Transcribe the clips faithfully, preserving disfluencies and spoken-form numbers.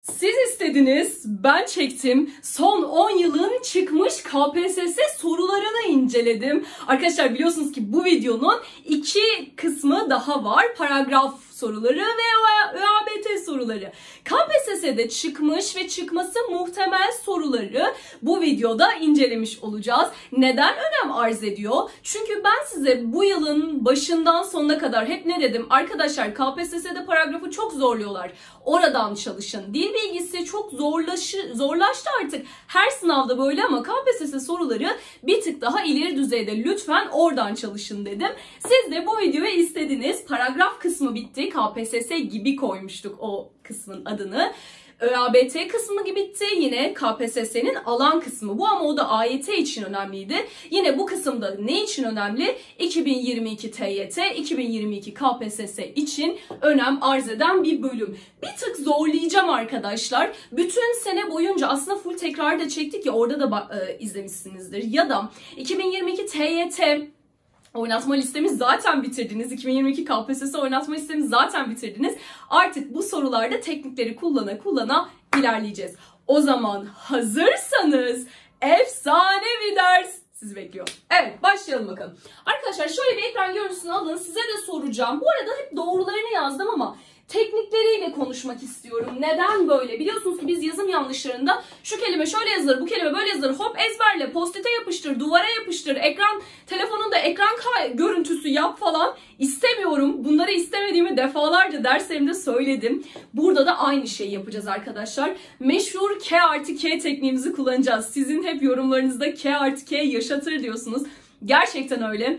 Siz istediniz, ben çektim. Son on yılın çıkmış K P S S sorularını inceledim. Arkadaşlar biliyorsunuz ki bu videonun iki kısmı daha var. Paragraf soruları ve Ö A B T soruları. K P S S'de çıkmış ve çıkması muhtemel soruları bu videoda incelemiş olacağız. Neden önem arz ediyor? Çünkü ben size bu yılın başından sonuna kadar hep ne dedim? Arkadaşlar K P S S'de paragrafı çok zorluyorlar. Oradan çalışın. Dil bilgisi çok zorlaşı, zorlaştı artık. Her sınavda böyle ama K P S S soruları bir tık daha ileri düzeyde. Lütfen oradan çalışın dedim. Siz de bu videoyu istediniz. Paragraf kısmı bitti. K P S S gibi koymuştuk o kısmın adını. Ö A B T kısmı gibi bitti. Yine K P S S'nin alan kısmı bu ama o da A Y T için önemliydi. Yine bu kısımda ne için önemli? iki bin yirmi iki T Y T, iki bin yirmi iki K P S S için önem arz eden bir bölüm. Bir tık zorlayacağım arkadaşlar. Bütün sene boyunca aslında full tekrar da çektik ya, orada da e, izlemişsinizdir. Ya da iki bin yirmi iki T Y T oynatma listemiz zaten bitirdiniz. iki bin yirmi iki K P S S oynatma listemiz zaten bitirdiniz. Artık bu sorularda teknikleri kullana kullana ilerleyeceğiz. O zaman hazırsanız efsane bir ders sizi bekliyor. Evet, başlayalım bakalım. Arkadaşlar şöyle bir ekran görüntüsünü alın. Size de soracağım. Bu arada hep doğrularını yazdım ama teknikleriyle konuşmak istiyorum. Neden böyle? Biliyorsunuz ki biz yazım yanlışlarında şu kelime şöyle yazılır, bu kelime böyle yazılır. Hop ezberle, postite yapıştır, duvara yapıştır, ekran telefonunda ekran görüntüsü yap falan istemiyorum. Bunları istemediğimi defalarca derslerimde söyledim. Burada da aynı şeyi yapacağız arkadaşlar. Meşhur K artı K tekniğimizi kullanacağız. Sizin hep yorumlarınızda K artı K yaşatır diyorsunuz. Gerçekten öyle.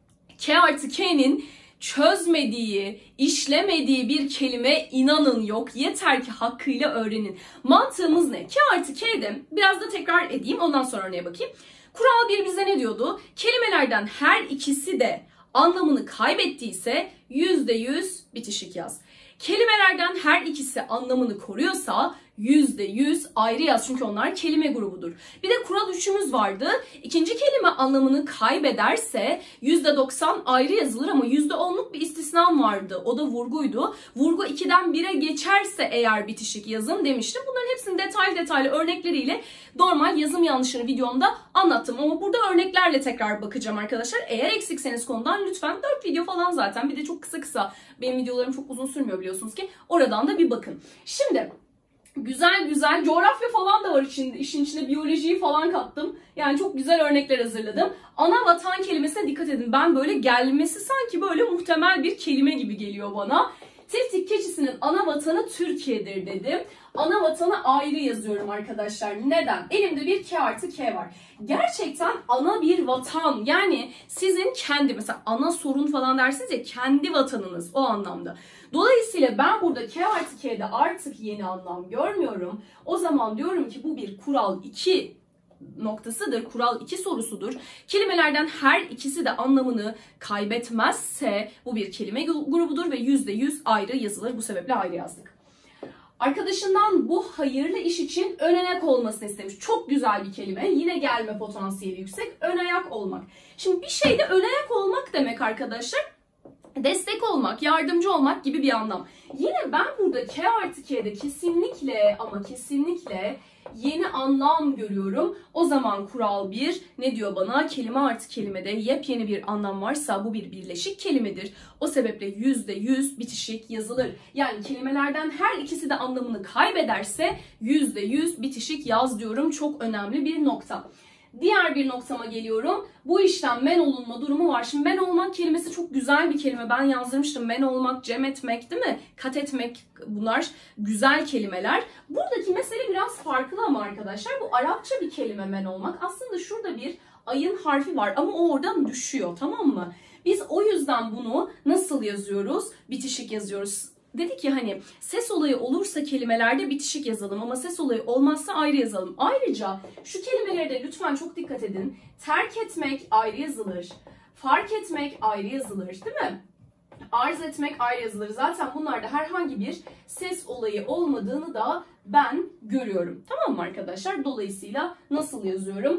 K artı K'nin çözmediği, işlemediği bir kelime inanın yok. Yeter ki hakkıyla öğrenin. Mantığımız ne? K artı K'de biraz da tekrar edeyim, ondan sonra örneğe bakayım. Kural bir bize ne diyordu? Kelimelerden her ikisi de anlamını kaybettiyse yüzde yüz bitişik yaz. Kelimelerden her ikisi anlamını koruyorsa yüzde yüz ayrı yaz. Çünkü onlar kelime grubudur. Bir de kural üçümüz vardı. İkinci kelime anlamını kaybederse yüzde doksan ayrı yazılır ama yüzde onluk bir istisnam vardı. O da vurguydu. Vurgu ikiden bire geçerse eğer bitişik yazın demiştim. Bunların hepsini detaylı detaylı örnekleriyle normal yazım yanlışını videomda anlattım. Ama burada örneklerle tekrar bakacağım arkadaşlar. Eğer eksikseniz konudan lütfen dört video falan zaten. Bir de çok kısa kısa. Benim videolarım çok uzun sürmüyor biliyorsunuz ki. Oradan da bir bakın. Şimdi güzel güzel coğrafya falan da var içinde, işin içine biyolojiyi falan kattım. Yani çok güzel örnekler hazırladım. Ana vatan kelimesine dikkat edin. Ben böyle gelmesi sanki böyle muhtemel bir kelime gibi geliyor bana. Tiftik keçisinin ana vatanı Türkiye'dir dedim. Ana vatanı ayrı yazıyorum arkadaşlar. Neden? Elimde bir K artı K var. Gerçekten ana bir vatan, yani sizin kendi, mesela ana sorun falan dersiniz ya, kendi vatanınız o anlamda. Dolayısıyla ben burada K artı K'de artık yeni anlam görmüyorum. O zaman diyorum ki bu bir kural iki noktasıdır. Kural iki sorusudur. Kelimelerden her ikisi de anlamını kaybetmezse bu bir kelime grubudur ve yüzde yüz ayrı yazılır. Bu sebeple ayrı yazdık. Arkadaşından bu hayırlı iş için ön ayak olmasını istemiş. Çok güzel bir kelime. Yine gelme potansiyeli yüksek. Ön ayak olmak. Şimdi bir şeyde ön ayak olmak demek arkadaşlar, destek olmak, yardımcı olmak gibi bir anlam. Yine ben burada K artı K'de kesinlikle ama kesinlikle yeni anlam görüyorum. O zaman kural bir ne diyor bana? Kelime artı kelimede yepyeni bir anlam varsa bu bir birleşik kelimedir. O sebeple yüzde yüz bitişik yazılır. Yani kelimelerden her ikisi de anlamını kaybederse yüzde yüz bitişik yaz diyorum. Çok önemli bir nokta. Diğer bir noktama geliyorum. Bu işten men olunma durumu var. Şimdi men olmak kelimesi çok güzel bir kelime. Ben yazdırmıştım. Men olmak, cem etmek, değil mi? Kat etmek, bunlar güzel kelimeler. Buradaki mesele biraz farklı ama arkadaşlar. Bu Arapça bir kelime men olmak. Aslında şurada bir ayın harfi var ama o oradan düşüyor, tamam mı? Biz o yüzden bunu nasıl yazıyoruz? Bitişik yazıyoruz. Dedi ki hani ses olayı olursa kelimelerde bitişik yazalım ama ses olayı olmazsa ayrı yazalım. Ayrıca şu kelimelere de lütfen çok dikkat edin. Terk etmek ayrı yazılır. Fark etmek ayrı yazılır, değil mi? Arz etmek ayrı yazılır. Zaten bunlarda herhangi bir ses olayı olmadığını da ben görüyorum. Tamam mı arkadaşlar? Dolayısıyla nasıl yazıyorum?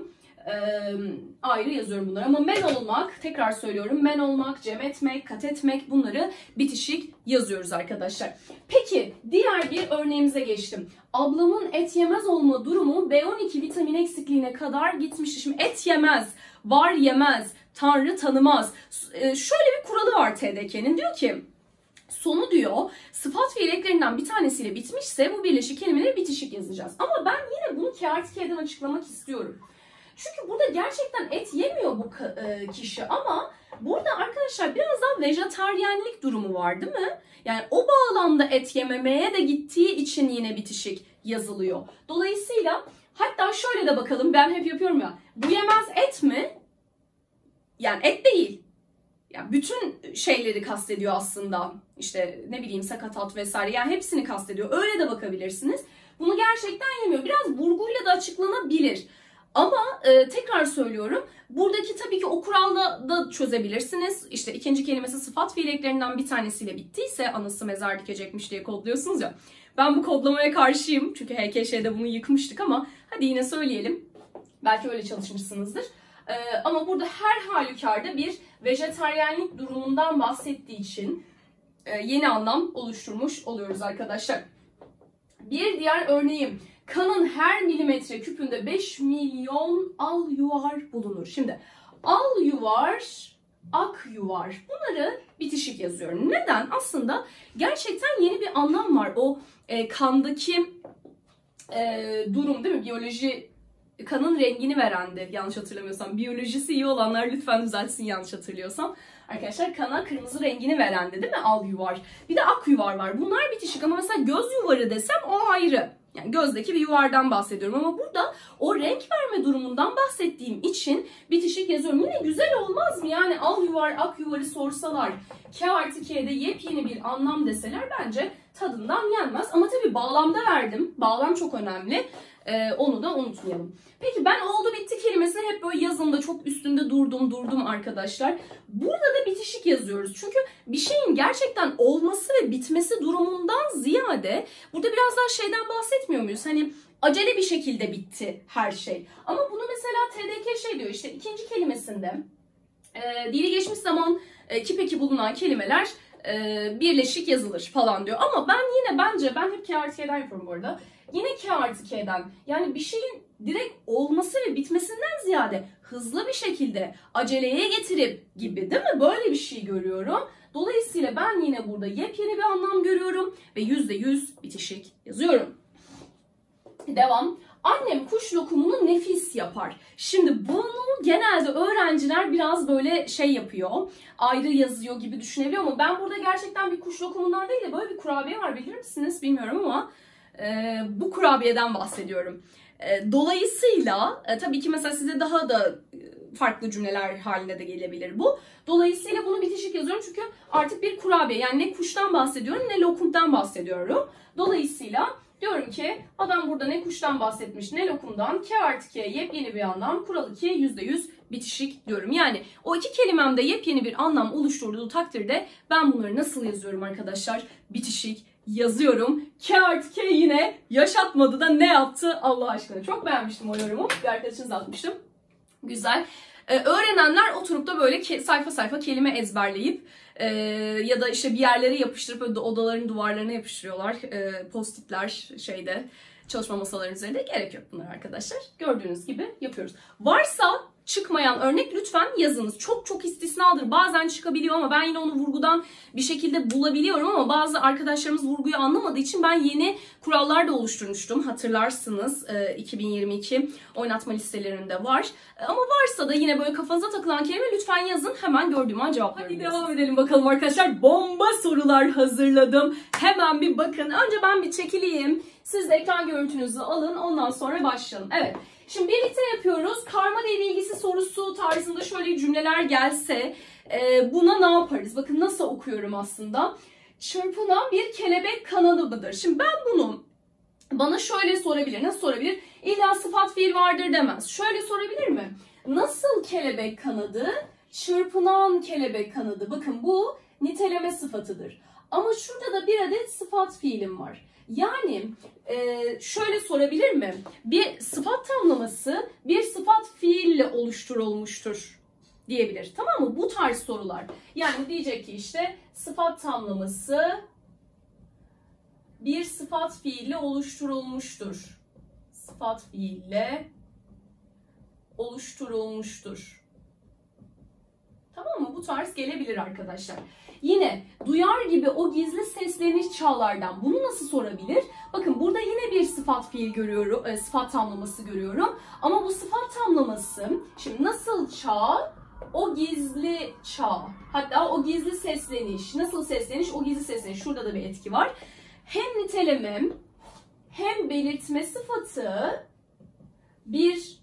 Ee, ayrı yazıyorum bunları. Ama men olmak, tekrar söylüyorum, men olmak, cem etmek, kat etmek, bunları bitişik yazıyoruz arkadaşlar. Peki diğer bir örneğimize geçtim. Ablamın et yemez olma durumu B on iki vitamin eksikliğine kadar gitmişti. Şimdi et yemez, var yemez, Tanrı tanımaz. Ee, şöyle bir kuralı var T D K'nin, diyor ki sonu diyor sıfat fiil eklerinden bir tanesiyle bitmişse bu birleşik kelimeleri bitişik yazacağız. Ama ben yine bunu K artı K'den açıklamak istiyorum. Çünkü burada gerçekten et yemiyor bu kişi ama burada arkadaşlar biraz daha vejetaryenlik durumu var değil mi? Yani o bağlamda et yememeye de gittiği için yine bitişik yazılıyor. Dolayısıyla hatta şöyle de bakalım, ben hep yapıyorum ya, bu yemez et mi? Yani et değil. Yani bütün şeyleri kastediyor aslında. İşte ne bileyim sakatat vesaire, yani hepsini kastediyor. Öyle de bakabilirsiniz. Bunu gerçekten yemiyor. Biraz vurguyla da açıklanabilir. Ama e, tekrar söylüyorum, buradaki tabii ki o kuralla da çözebilirsiniz. İşte ikinci kelimesi sıfat fiil eklerinden bir tanesiyle bittiyse anası mezar dikecekmiş diye kodluyorsunuz ya. Ben bu kodlamaya karşıyım. Çünkü H K Ş'de bunu yıkmıştık ama hadi yine söyleyelim. Belki öyle çalışmışsınızdır. E, ama burada her halükarda bir vejetaryenlik durumundan bahsettiği için e, yeni anlam oluşturmuş oluyoruz arkadaşlar. Bir diğer örneğim. Kanın her milimetre küpünde beş milyon al yuvar bulunur. Şimdi al yuvar, ak yuvar, bunları bitişik yazıyorum. Neden? Aslında gerçekten yeni bir anlam var. O e, kandaki e, durum değil mi? Biyoloji, kanın rengini verendi yanlış hatırlamıyorsam. Biyolojisi iyi olanlar lütfen düzeltsin yanlış hatırlıyorsam. Arkadaşlar kana kırmızı rengini verendi değil mi? Al yuvar. Bir de ak yuvar var. Bunlar bitişik ama mesela göz yuvarı desem o ayrı. Yani gözdeki bir yuvardan bahsediyorum ama burada o renk verme durumundan bahsettiğim için bitişik yazıyorum. Yine güzel olmaz mı? Yani al yuvar, ak yuvarı sorsalar, K artı K'de yepyeni bir anlam deseler bence tadından yenmez. Ama tabii bağlamda verdim. Bağlam çok önemli. Ee, onu da unutmayalım. Peki ben oldu bitti kelimesini hep böyle yazımda çok üstünde durdum durdum arkadaşlar. Burada da bitişik yazıyoruz. Çünkü bir şeyin gerçekten olması ve bitmesi durumundan ziyade burada biraz daha şeyden bahsetmiyor muyuz? Hani acele bir şekilde bitti her şey. Ama bunu mesela T D K şey diyor, işte ikinci kelimesinde e, dili geçmiş zaman e, kipeki bulunan kelimeler e, birleşik yazılır falan diyor. Ama ben yine bence ben hep K artı K'den yapıyorum bu arada. Yine K artı K'den, yani bir şeyin direkt olması ve bitmesinden ziyade hızlı bir şekilde aceleye getirip gibi değil mi? Böyle bir şey görüyorum. Dolayısıyla ben yine burada yepyeni bir anlam görüyorum ve yüzde yüz bitişik yazıyorum. Devam. Annem kuş lokumunu nefis yapar. Şimdi bunu genelde öğrenciler biraz böyle şey yapıyor, ayrı yazıyor gibi düşünebiliyor ama ben burada gerçekten bir kuş lokumundan değil de böyle bir kurabiye var, bilir misiniz bilmiyorum ama Ee, bu kurabiyeden bahsediyorum. Ee, dolayısıyla e, tabii ki mesela size daha da farklı cümleler halinde de gelebilir bu. Dolayısıyla bunu bitişik yazıyorum çünkü artık bir kurabiye, yani ne kuştan bahsediyorum ne lokumdan bahsediyorum. Dolayısıyla diyorum ki adam burada ne kuştan bahsetmiş ne lokumdan, K artı K yepyeni bir anlam, kural iki yüzde yüz bitişik diyorum. Yani o iki kelimemde yepyeni bir anlam oluşturduğu takdirde ben bunları nasıl yazıyorum arkadaşlar? Bitişik yazıyorum. K artı K yine yaşatmadı da ne yaptı Allah aşkına. Çok beğenmiştim o yorumu. Bir arkadaşınız atmıştım. Güzel. Ee, öğrenenler oturup da böyle sayfa sayfa kelime ezberleyip e, ya da işte bir yerlere yapıştırıp öyle odaların duvarlarına yapıştırıyorlar. E, post-itler şeyde, çalışma masalarının üzerinde. Gerek yok bunlar arkadaşlar. Gördüğünüz gibi yapıyoruz. Varsa çıkmayan örnek lütfen yazınız. Çok çok istisnadır. Bazen çıkabiliyor ama ben yine onu vurgudan bir şekilde bulabiliyorum ama bazı arkadaşlarımız vurguyu anlamadığı için ben yeni kurallar da oluşturmuştum. Hatırlarsınız iki bin yirmi iki oynatma listelerinde var. Ama varsa da yine böyle kafanıza takılan kelime lütfen yazın. Hemen gördüğüm an cevaplarım. Hadi devam edelim bakalım arkadaşlar. Bomba sorular hazırladım. Hemen bir bakın. Önce ben bir çekileyim. Siz de ekran görüntünüzü alın. Ondan sonra başlayalım. Evet. Şimdi birlikte yapıyoruz. Karma ile ilgisi sorusu tarzında şöyle cümleler gelse e, buna ne yaparız? Bakın nasıl okuyorum aslında. Çırpınan bir kelebek kanadı mıdır? Şimdi ben bunu bana şöyle sorabilir. Nasıl sorabilir? İlla sıfat fiil vardır demez. Şöyle sorabilir mi? Nasıl kelebek kanadı? Çırpınan kelebek kanadı. Bakın bu niteleme sıfatıdır. Ama şurada da bir adet sıfat fiilim var. Yani e, şöyle sorabilir mi? Bir sıfat tamlaması bir sıfat fiille oluşturulmuştur diyebilir. Tamam mı? Bu tarz sorular. Yani diyecek ki işte sıfat tamlaması bir sıfat fiille oluşturulmuştur. Sıfat fiille oluşturulmuştur. Tamam mı? Bu tarz gelebilir arkadaşlar. Yine duyar gibi o gizli sesleniş çağlardan bunu nasıl sorabilir? Bakın burada yine bir sıfat fiil görüyorum, e, sıfat tamlaması görüyorum. Ama bu sıfat tamlaması şimdi nasıl çağ? O gizli çağ. Hatta o gizli sesleniş. Nasıl sesleniş? O gizli sesleniş. Şurada da bir etki var. Hem niteleme hem belirtme sıfatı bir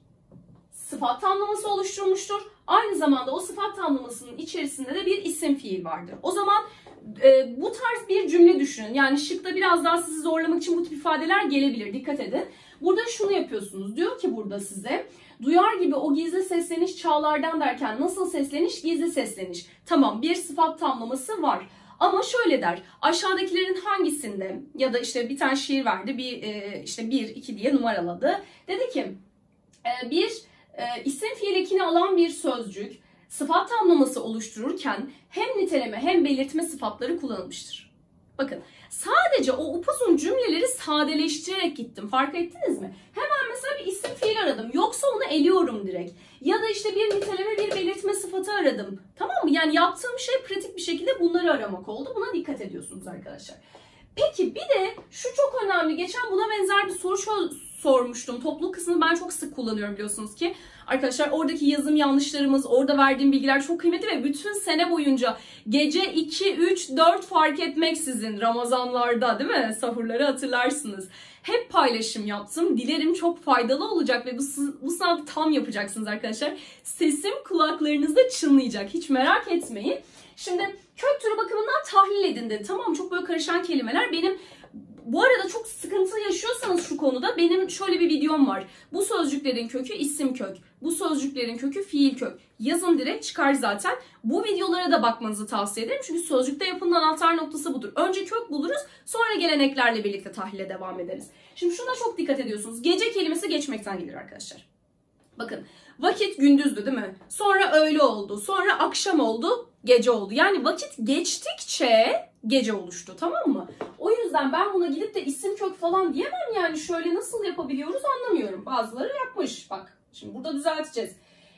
sıfat tamlaması oluşturmuştur. Aynı zamanda o sıfat tamlamasının içerisinde de bir isim fiil vardır. O zaman e, bu tarz bir cümle düşünün. Yani şıkta biraz daha sizi zorlamak için bu tip ifadeler gelebilir. Dikkat edin. Burada şunu yapıyorsunuz. Diyor ki burada size duyar gibi o gizli sesleniş çağlardan derken nasıl sesleniş? Gizli sesleniş. Tamam, bir sıfat tamlaması var. Ama şöyle der, aşağıdakilerin hangisinde ya da işte bir tane şiir verdi, bir e, işte bir, iki diye numaraladı. Dedi ki e, bir e, isim fiil ekini alan bir sözcük sıfat tamlaması oluştururken hem niteleme hem belirtme sıfatları kullanılmıştır. Bakın sadece o upuzun cümleleri sadeleştirerek gittim. Fark ettiniz mi? Hemen mesela bir isim fiil aradım. Yoksa onu eliyorum direkt. Ya da işte bir niteleme bir belirtme sıfatı aradım. Tamam mı? Yani yaptığım şey pratik bir şekilde bunları aramak oldu. Buna dikkat ediyorsunuz arkadaşlar. Peki bir de şu çok önemli. Geçen buna benzer bir soru sormuştum. Topluluk kısmını ben çok sık kullanıyorum biliyorsunuz ki. Arkadaşlar oradaki yazım yanlışlarımız, orada verdiğim bilgiler çok kıymetli ve bütün sene boyunca gece iki, üç, dört fark etmeksizin Ramazanlarda değil mi? Sahurları hatırlarsınız. Hep paylaşım yaptım. Dilerim çok faydalı olacak ve bu, bu sınavda tam yapacaksınız arkadaşlar. Sesim kulaklarınızda çınlayacak. Hiç merak etmeyin. Şimdi kök türü bakımından tahlil edin dedi. Tamam, çok böyle karışan kelimeler. Benim bu arada çok sıkıntı yaşıyorsanız şu konuda benim şöyle bir videom var. Bu sözcüklerin kökü isim kök. Bu sözcüklerin kökü fiil kök. Yazın direkt çıkar zaten. Bu videolara da bakmanızı tavsiye ederim. Çünkü sözcükte yapının anahtar noktası budur. Önce kök buluruz, sonra geleneklerle birlikte tahlile devam ederiz. Şimdi şuna çok dikkat ediyorsunuz. Gece kelimesi geçmekten gelir arkadaşlar. Bakın vakit gündüzdü değil mi? Sonra öğle oldu. Sonra akşam oldu. Gece oldu. Yani vakit geçtikçe gece oluştu, tamam mı? O yüzden ben buna gidip de isim kök falan diyemem yani. Şöyle nasıl yapabiliyoruz anlamıyorum. Bazıları yapmış. Bak şimdi burada düzelteceğiz.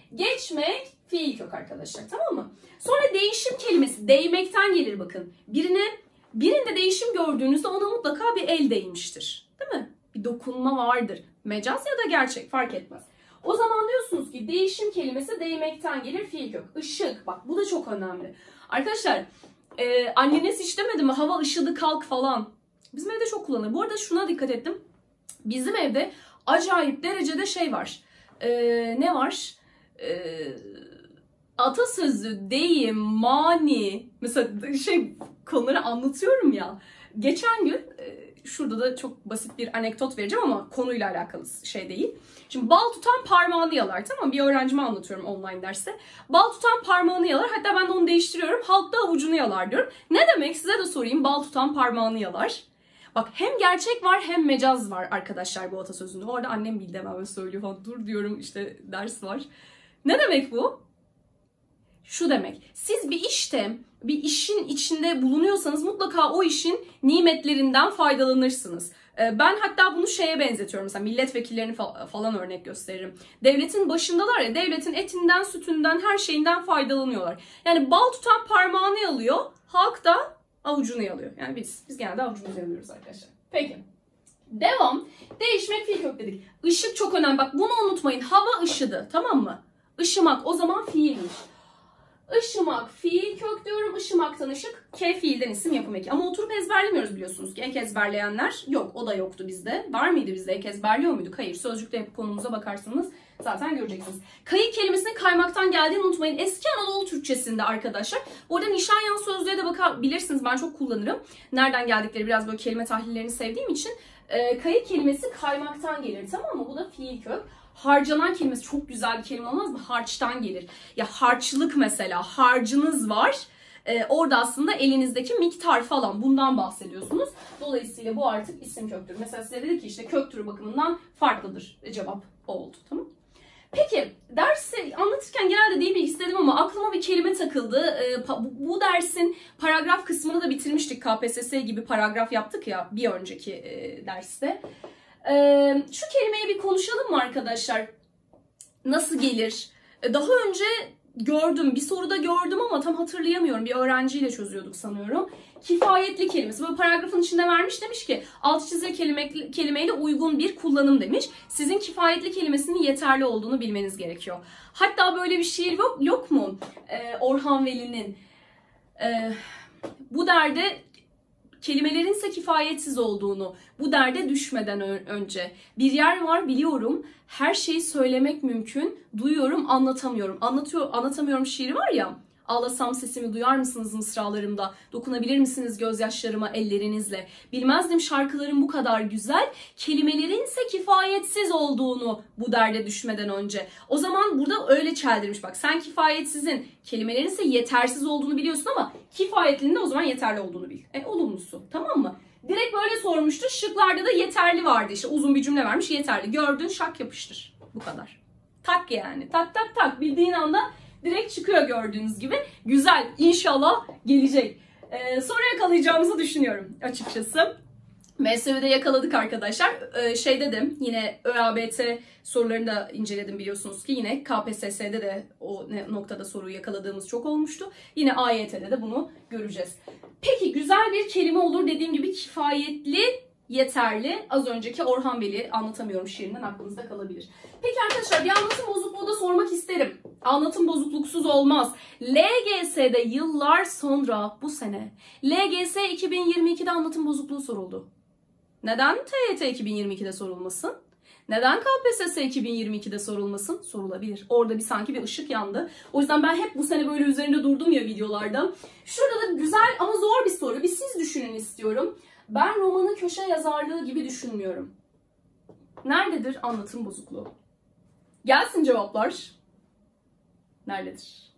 Geçmek fiil kök arkadaşlar, tamam mı? Sonra değişim kelimesi değmekten gelir bakın. Birine birinde değişim gördüğünüzde ona mutlaka bir el değmiştir. Değil mi? Bir dokunma vardır. Mecaz ya da gerçek fark etmez. O zaman diyorsunuz ki değişim kelimesi değmekten gelir fiil kök. Işık, bak bu da çok önemli. Arkadaşlar e, anneniz hiç demedi mi hava ışıdı kalk falan. Bizim evde çok kullanılır. Bu arada şuna dikkat ettim. Bizim evde acayip derecede şey var. E, ne var? E, atasözü, deyim, mani. Mesela şey konuları anlatıyorum ya. Geçen gün e, şurada da çok basit bir anekdot vereceğim ama konuyla alakalı şey değil. Şimdi bal tutan parmağını yalar, tamam mı? Bir öğrencime anlatıyorum online derste. Bal tutan parmağını yalar, hatta ben de onu değiştiriyorum. Halk da avucunu yalar diyorum. Ne demek, size de sorayım, bal tutan parmağını yalar. Bak hem gerçek var hem mecaz var arkadaşlar bu atasözünde. Orada annem bildi hemen böyle söylüyor falan. Dur diyorum işte ders var. Ne demek bu? Şu demek, siz bir işte, bir işin içinde bulunuyorsanız mutlaka o işin nimetlerinden faydalanırsınız. Ben hatta bunu şeye benzetiyorum, mesela milletvekillerini falan örnek gösteririm. Devletin başındalar ya, devletin etinden, sütünden, her şeyinden faydalanıyorlar. Yani bal tutan parmağını yalıyor, halk da avucunu yalıyor. Yani biz, biz genelde avucumuzu yalıyoruz arkadaşlar. Peki. Devam. Değişmek fiil kök dedik. Işık çok önemli. Bak bunu unutmayın. Hava ışıdı. Tamam mı? Işımak o zaman fiilmiş. Işımak fiil kök diyorum. Işımaktan ışık. K fiilden isim yapım eki. Ama oturup ezberlemiyoruz biliyorsunuz ki. Ek ezberleyenler yok. O da yoktu bizde. Var mıydı bizde? Ek ezberliyor muyduk? Hayır. Sözcükte yapı konumuza bakarsanız zaten göreceksiniz. Kayık kelimesinin kaymaktan geldiğini unutmayın. Eski Anadolu Türkçesinde arkadaşlar. Bu arada Nişanyan sözlüğe de bakabilirsiniz. Ben çok kullanırım. Nereden geldikleri biraz böyle kelime tahlillerini sevdiğim için. E, kayık kelimesi kaymaktan gelir. Tamam mı? Bu da fiil kök. Harcanan kelimesi çok güzel bir kelime olmaz mı? Harçtan gelir. Ya harçlık mesela. Harcınız var. Ee, orada aslında elinizdeki miktar falan bundan bahsediyorsunuz. Dolayısıyla bu artık isim köktür. Mesela size dedi ki işte kök türü bakımından farklıdır. E, cevap o oldu. Tamam. Peki dersi anlatırken genelde değil mi istedim ama aklıma bir kelime takıldı. Ee, bu dersin paragraf kısmını da bitirmiştik. K P S S gibi paragraf yaptık ya bir önceki e, derste. Ee, şu kelimeyi bir konuşalım mı arkadaşlar? Nasıl gelir? Ee, daha önce gördüm, bir soruda gördüm ama tam hatırlayamıyorum. Bir öğrenciyle çözüyorduk sanıyorum. Kifayetli kelimesi. Böyle paragrafın içinde vermiş, demiş ki alt çizili kelime, kelimeyle uygun bir kullanım demiş. Sizin kifayetli kelimesinin yeterli olduğunu bilmeniz gerekiyor. Hatta böyle bir şiir yok, yok mu? Ee, Orhan Veli'nin. Ee, bu derde kelimelerin ise kifayetsiz olduğunu, bu derde düşmeden önce. Bir yer var biliyorum, her şeyi söylemek mümkün, duyuyorum anlatamıyorum. Anlatıyor, anlatamıyorum şiiri var ya, ağlasam sesimi duyar mısınız mısralarımda, dokunabilir misiniz gözyaşlarıma ellerinizle. Bilmezdim şarkıların bu kadar güzel, kelimelerin ise kifayetsiz olduğunu bu derde düşmeden önce. O zaman burada öyle çeldirmiş bak, sen kifayetsizin, kelimelerin ise yetersiz olduğunu biliyorsun ama kifayetlinin de o zaman yeterli olduğunu bil. E olumlusu, tamam mı? Direkt böyle sormuştu, şıklarda da yeterli vardı, işte uzun bir cümle vermiş, yeterli. Gördün, şak yapıştır, bu kadar. Tak yani, tak tak tak, bildiğin anda direkt çıkıyor gördüğünüz gibi. Güzel, inşallah gelecek. Ee, soru yakalayacağımızı düşünüyorum açıkçası. M S V'de yakaladık arkadaşlar. Ee, şey dedim, yine ÖABT sorularını da inceledim biliyorsunuz ki. Yine K P S S'de de o noktada soruyu yakaladığımız çok olmuştu. Yine A Y T'de de bunu göreceğiz. Peki güzel bir kelime olur, dediğim gibi kifayetli, yeterli. Az önceki Orhan Veli anlatamıyorum şiirinden aklınızda kalabilir. Peki arkadaşlar bir anlatım bozukluğu da sormak isterim. Anlatım bozukluksuz olmaz. L G S'de yıllar sonra bu sene L G S iki bin yirmi iki'de anlatım bozukluğu soruldu. Neden T Y T iki bin yirmi iki'de sorulmasın? Neden K P S S iki bin yirmi iki'de sorulmasın? Sorulabilir. Orada bir sanki bir ışık yandı. O yüzden ben hep bu sene böyle üzerinde durdum ya videolarda. Şurada da güzel ama zor bir soru. Bir siz düşünün istiyorum. Ben romanı köşe yazarlığı gibi düşünmüyorum. Nerededir anlatım bozukluğu? Gelsin cevaplar. Nerededir?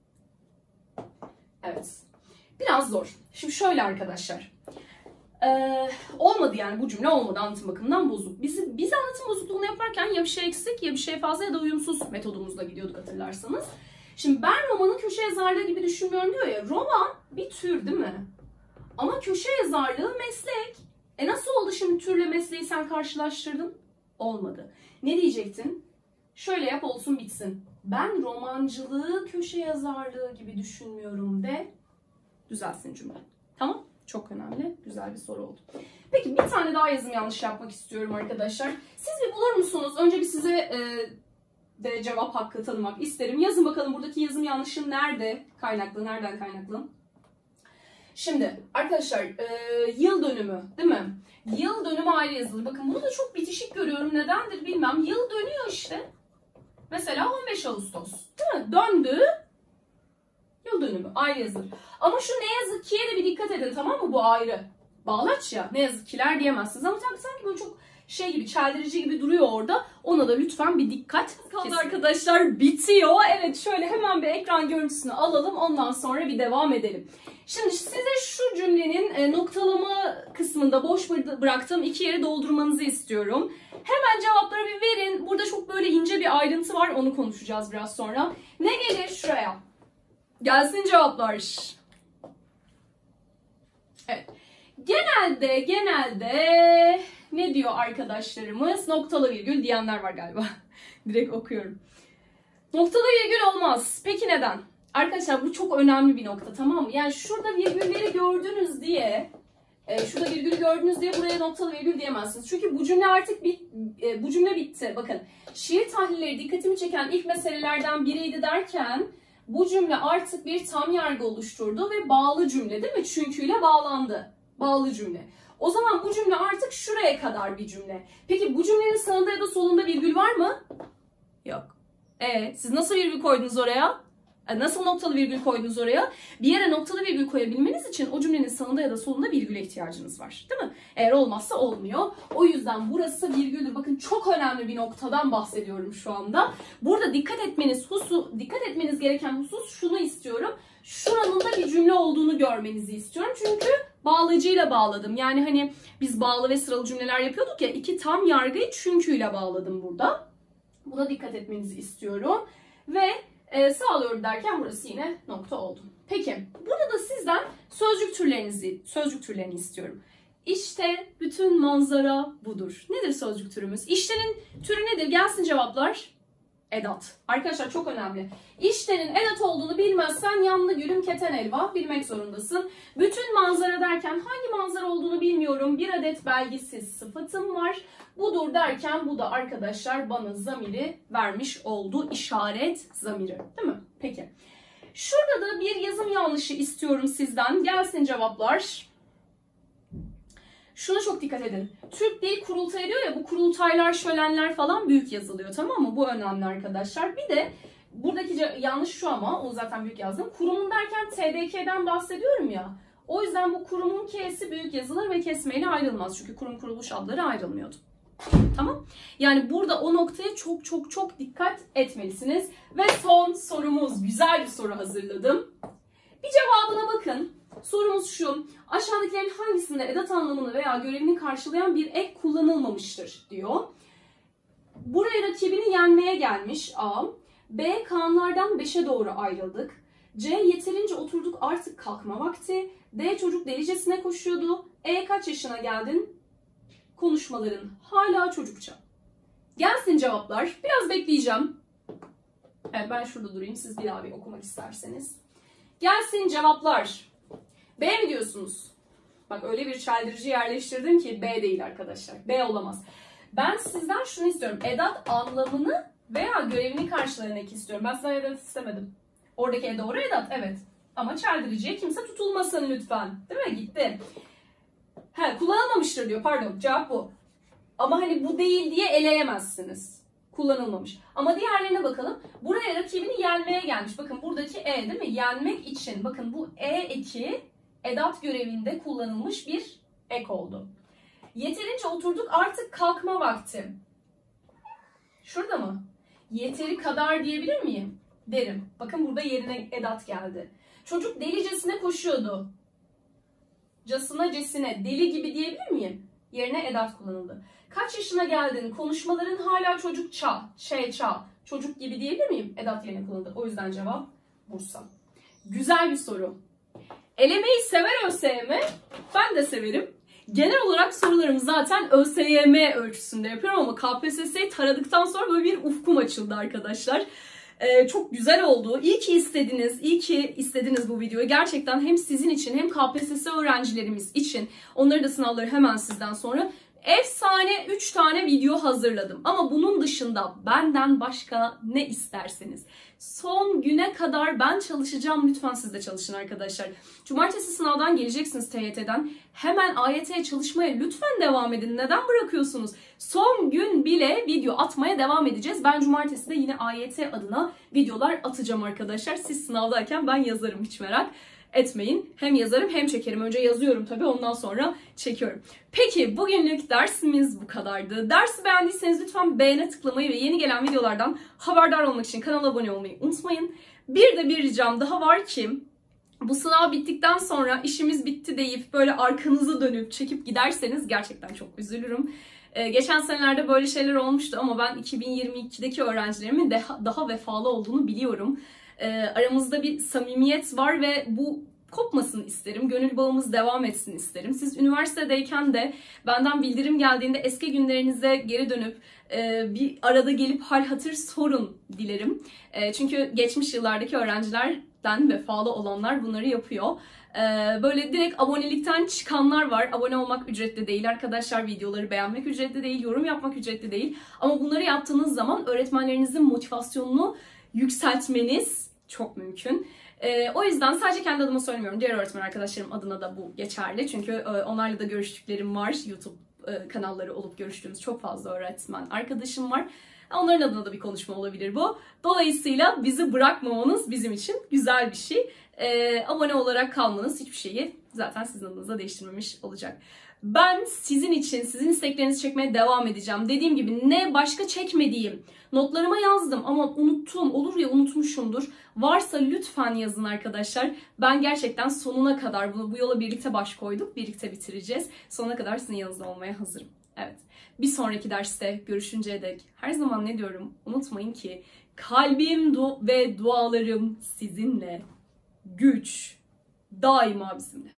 Evet. Biraz zor. Şimdi şöyle arkadaşlar. Ee, olmadı yani bu cümle olmadı, anlatım bakımından bozuk. Biz, biz anlatım bozukluğunu yaparken ya bir şey eksik ya bir şey fazla ya da uyumsuz metodumuzla gidiyorduk hatırlarsanız. Şimdi ben romanı köşe yazarlığı gibi düşünmüyorum diyor ya. Roman bir tür değil mi? Ama köşe yazarlığı meslek. E nasıl oldu şimdi türle mesleği sen karşılaştırdın? Olmadı. Ne diyecektin? Şöyle yap olsun bitsin. Ben romancılığı köşe yazarlığı gibi düşünmüyorum de düzelsin cümle. Tamam? Çok önemli. Güzel bir soru oldu. Peki bir tane daha yazım yanlış yapmak istiyorum arkadaşlar. Siz bir bulur musunuz? Önce bir size e, de cevap hakkı tanımak isterim. Yazın bakalım buradaki yazım yanlışın nerede kaynaklı, nereden kaynaklı? Şimdi arkadaşlar e, yıl dönümü değil mi? Yıl dönümü ayrı yazılır. Bakın bunu da çok bitişik görüyorum. Nedendir bilmem. Yıl dönüyor işte. Mesela on beş Ağustos. Değil mi? Döndü. Yıl dönümü ayrı yazılır. Ama şu ne yazık ki'ye de bir dikkat edin, tamam mı? Bu ayrı. Bağlaç ya. Ne yazık ki'ler diyemezsiniz. Ama tabii sanki böyle çok şey gibi, çeldirici gibi duruyor orada. Ona da lütfen bir dikkat. Kaldı arkadaşlar, bitiyor. Evet, şöyle hemen bir ekran görüntüsünü alalım. Ondan sonra bir devam edelim. Şimdi size şu cümlenin noktalama kısmında boş bıraktığım iki yeri doldurmanızı istiyorum. Hemen cevapları bir verin. Burada çok böyle ince bir ayrıntı var. Onu konuşacağız biraz sonra. Ne gelir şuraya? Gelsin cevaplar. Evet. Genelde, genelde ne diyor arkadaşlarımız? Noktalı virgül diyenler var galiba. Direkt okuyorum. Noktalı virgül olmaz. Peki neden? Arkadaşlar bu çok önemli bir nokta, tamam mı? Yani şurada virgülleri gördünüz diye, e, şurada virgülü gördünüz diye buraya noktalı virgül diyemezsiniz. Çünkü bu cümle artık bit, e, bu cümle bitti. Bakın, şiir tahlilleri dikkatimi çeken ilk meselelerden biriydi derken bu cümle artık bir tam yargı oluşturdu ve bağlı cümle değil mi? Çünküyle bağlandı. Bağlı cümle. O zaman bu cümle artık şuraya kadar bir cümle. Peki bu cümlenin sağında ya da solunda virgül var mı? Yok. E siz nasıl virgül koydunuz oraya? Nasıl noktalı virgül koydunuz oraya? Bir yere noktalı virgül koyabilmeniz için o cümlenin sağında ya da solunda virgüle ihtiyacınız var. Değil mi? Eğer olmazsa olmuyor. O yüzden burası virgüldür. Bakın çok önemli bir noktadan bahsediyorum şu anda. Burada dikkat etmeniz husus, dikkat etmeniz gereken husus şunu istiyorum. Şuranın da bir cümle olduğunu görmenizi istiyorum. Çünkü bağlacıyla bağladım. Yani hani biz bağlı ve sıralı cümleler yapıyorduk ya, iki tam yargıyı çünküyle bağladım burada. Buna dikkat etmenizi istiyorum. Ve e, sağlıyorum derken burası yine nokta oldu. Peki burada da sizden sözcük türlerinizi, sözcük türlerini istiyorum. İşte bütün manzara budur. Nedir sözcük türümüz? İştenin türü nedir? Gelsin cevaplar. Edat. Arkadaşlar çok önemli. İştenin edat olduğunu bilmezsen yanlı gülüm keten elva bilmek zorundasın. Bütün manzara derken hangi manzara olduğunu bilmiyorum. Bir adet belgisiz sıfatım var. Budur derken bu da arkadaşlar bana zamiri vermiş oldu. İşaret zamiri. Değil mi? Peki. Şurada da bir yazım yanlışı istiyorum sizden. Gelsin cevaplar. Şuna çok dikkat edin. Türk Dil Kurultayı diyor ya, bu kurultaylar, şölenler falan büyük yazılıyor, tamam mı? Bu önemli arkadaşlar. Bir de buradaki yanlış şu, ama onu zaten büyük yazdım. Kurumun derken T D K'den bahsediyorum ya. O yüzden bu kurumun K'si büyük yazılır ve kesmeyle ayrılmaz. Çünkü kurum kuruluş adları ayrılmıyordu. Tamam. Yani burada o noktaya çok çok çok dikkat etmelisiniz. Ve son sorumuz. Güzel bir soru hazırladım. Bir cevabına bakın. Sorumuz şu. Aşağıdakilerin hangisinde edat anlamını veya görevini karşılayan bir ek kullanılmamıştır diyor. Buraya rakibini yenmeye gelmiş A. B. Kaanlardan beşe doğru ayrıldık. C. Yeterince oturduk artık kalkma vakti. D. Çocuk delicesine koşuyordu. E. Kaç yaşına geldin? Konuşmaların hala çocukça. Gelsin cevaplar. Biraz bekleyeceğim. Evet, ben şurada durayım. Siz bir daha bir okumak isterseniz. Gelsin cevaplar. B mi diyorsunuz? Bak öyle bir çeldirici yerleştirdim ki B değil arkadaşlar. B olamaz. Ben sizden şunu istiyorum. Edat anlamını veya görevini karşılayan ek istiyorum. Ben sizden edat istemedim. Oradaki e doğru edat, evet. Ama çeldiriciye kimse tutulmasın lütfen. Değil mi? Gitti. He, kullanılmamıştır diyor. Pardon, cevap bu. Ama hani bu değil diye eleyemezsiniz. Kullanılmamış. Ama diğerlerine bakalım. Buraya rakibini yenmeye gelmiş. Bakın buradaki e değil mi? Yenmek için. Bakın bu e eki edat görevinde kullanılmış bir ek oldu. Yeterince oturduk artık kalkma vakti. Şurada mı? Yeteri kadar diyebilir miyim? Derim. Bakın burada yerine edat geldi. Çocuk delicesine koşuyordu. Casına cesine deli gibi diyebilir miyim? Yerine edat kullanıldı. Kaç yaşına geldin? Konuşmaların hala çocukça, şey ça, çocuk gibi diyebilir miyim? Edat yerine kullanıldı. O yüzden cevap Bursa. Güzel bir soru. Elemeyi sever ÖSYM. Ben de severim. Genel olarak sorularımı zaten ÖSYM ölçüsünde yapıyorum ama K P S S'yi taradıktan sonra böyle bir ufkum açıldı arkadaşlar. Ee, çok güzel oldu. İyi ki istediniz, iyi ki istediniz bu videoyu. Gerçekten hem sizin için hem K P S S öğrencilerimiz için, onların da sınavları hemen sizden sonra, efsane üç tane video hazırladım. Ama bunun dışında benden başka ne isterseniz son güne kadar ben çalışacağım. Lütfen siz de çalışın arkadaşlar. Cumartesi sınavdan geleceksiniz T Y T'den. Hemen A Y T'ye çalışmaya lütfen devam edin. Neden bırakıyorsunuz? Son gün bile video atmaya devam edeceğiz. Ben cumartesi de yine A Y T adına videolar atacağım arkadaşlar. Siz sınavdayken ben yazarım, hiç merak etmeyin. Hem yazarım hem çekerim. Önce yazıyorum tabii, ondan sonra çekiyorum. Peki bugünlük dersimiz bu kadardı. Dersi beğendiyseniz lütfen beğene tıklamayı ve yeni gelen videolardan haberdar olmak için kanala abone olmayı unutmayın. Bir de bir ricam daha var ki, bu sınav bittikten sonra işimiz bitti deyip böyle arkanızı dönüp çekip giderseniz gerçekten çok üzülürüm. Ee, geçen senelerde böyle şeyler olmuştu ama ben iki bin yirmi ikideki öğrencilerimin daha, daha vefalı olduğunu biliyorum. Ee, aramızda bir samimiyet var ve bu kopmasın isterim. Gönül bağımız devam etsin isterim. Siz üniversitedeyken de benden bildirim geldiğinde eski günlerinize geri dönüp e, bir arada gelip hal hatır sorun dilerim. E, çünkü geçmiş yıllardaki öğrencilerden vefalı olanlar bunları yapıyor. E, böyle direkt abonelikten çıkanlar var. Abone olmak ücretli değil arkadaşlar. Videoları beğenmek ücretli değil. Yorum yapmak ücretli değil. Ama bunları yaptığınız zaman öğretmenlerinizin motivasyonunu yükseltmeniz çok mümkün. Ee, o yüzden sadece kendi adıma söylemiyorum. Diğer öğretmen arkadaşlarım adına da bu geçerli. Çünkü e, onlarla da görüştüklerim var. YouTube e, kanalları olup görüştüğümüz çok fazla öğretmen arkadaşım var. Onların adına da bir konuşma olabilir bu. Dolayısıyla bizi bırakmamanız bizim için güzel bir şey. Ee, abone olarak kalmanız hiçbir şeyi zaten sizin adınıza değiştirmemiş olacak. Ben sizin için, sizin isteklerinizi çekmeye devam edeceğim. Dediğim gibi ne başka çekmediğim, notlarıma yazdım ama unuttum, olur ya unutmuşumdur. Varsa lütfen yazın arkadaşlar. Ben gerçekten sonuna kadar bu, bu yola birlikte baş koyduk, birlikte bitireceğiz. Sonuna kadar sizin yanınızda olmaya hazırım. Evet. Bir sonraki derste görüşünceye dek her zaman ne diyorum? Unutmayın ki kalbim du ve dualarım sizinle. Güç daima bizimle.